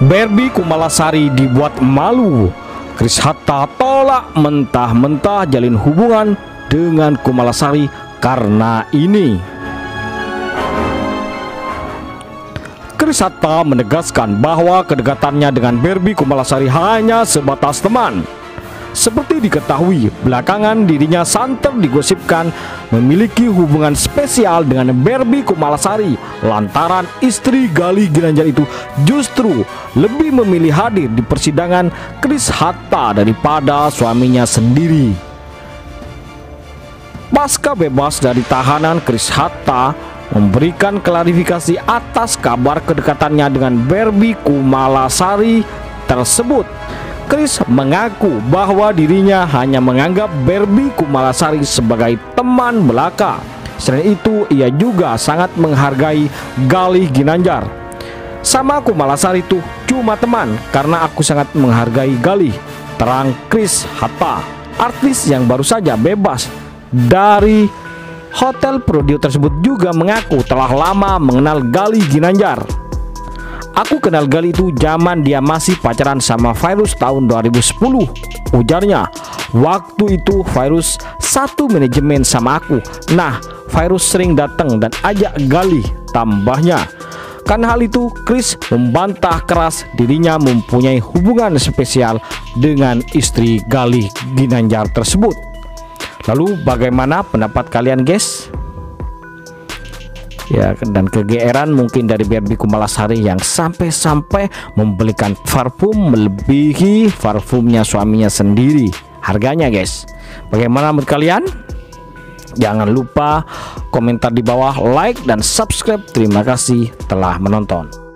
Barbie Kumalasari dibuat malu. Chris Hatta tolak mentah-mentah jalin hubungan dengan Kumalasari karena ini. Chris Hatta menegaskan bahwa kedekatannya dengan Barbie Kumalasari hanya sebatas teman. Seperti diketahui, belakangan dirinya santer digosipkan memiliki hubungan spesial dengan Barbie Kumalasari lantaran istri Galih Ginanjar itu justru lebih memilih hadir di persidangan Chris Hatta daripada suaminya sendiri. Pasca bebas dari tahanan, Chris Hatta memberikan klarifikasi atas kabar kedekatannya dengan Barbie Kumalasari tersebut. Chris mengaku bahwa dirinya hanya menganggap Barbie Kumalasari sebagai teman belaka. Selain itu, ia juga sangat menghargai Galih Ginanjar. Sama Kumalasari tuh cuma teman karena aku sangat menghargai Galih, terang Chris Hatta. Artis yang baru saja bebas dari hotel Prodeo tersebut juga mengaku telah lama mengenal Galih Ginanjar. Aku kenal Galih itu zaman dia masih pacaran sama Virus tahun 2010, ujarnya. Waktu itu Virus satu manajemen sama aku. Nah, Virus sering datang dan ajak Galih, tambahnya. Karena hal itu, Chris membantah keras dirinya mempunyai hubungan spesial dengan istri Galih Ginanjar tersebut. Lalu bagaimana pendapat kalian, guys? Ya, dan kegeeran mungkin dari Barbie Kumalasari yang sampai-sampai membelikan parfum melebihi parfumnya suaminya sendiri harganya, guys. Bagaimana menurut kalian? Jangan lupa komentar di bawah, like dan subscribe. Terima kasih telah menonton.